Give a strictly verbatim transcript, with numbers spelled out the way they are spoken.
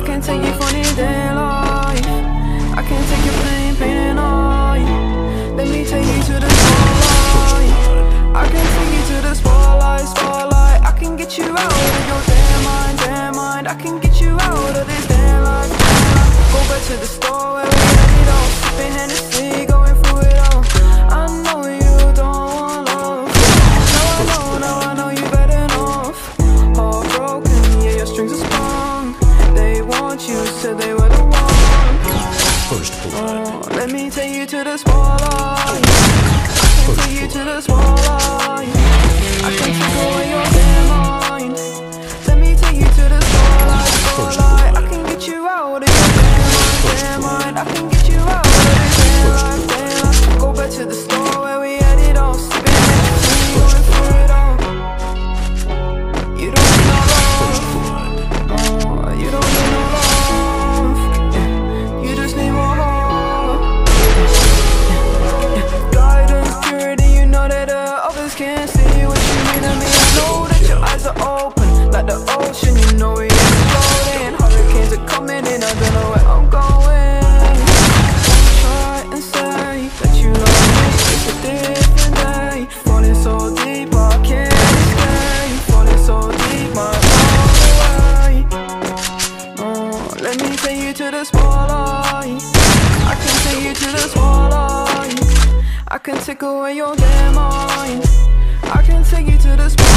can take you for the daylight. I can take your pain, pain and night. Let me take you to the spotlight. I can take you to the spotlight, spotlight. I can get you out of your damn mind, damn mind. I can get you out of this damn life, damn life. Go back to the store where we had it all, sipping Hennessy, going through it all. I know you don't want love. Now I know, now I know you better off. Heartbroken, yeah, your strings are strong. They want you, said they were the one. Oh, let me take you to the spotlight. I can take you to the spotlight. I can take away your damn mind. Let me take you to the spotlight, spotlight. I can get you out of your damn mind, damn mind. I can get you out of this damn life, damn life. Go back to the store where we had it all, sipping Hennessy, going through it all. You don't need no love, oh, you don't need no love, yeah. You just need more love, yeah. Yeah. Guidance, purity, you know that uh, others can't see what you mean to me. I know that your eyes are open, like the ocean, you know it is floating. Hurricanes are coming in, I don't know where I'm going. Don't try and say that you love me, it's a different day. Falling so deep, I can't stay. Falling so deep, my heart away. Oh, let me take you to the spotlight. I can take you to the spotlight. I can take away your damn mind. I can take you to the spotlight.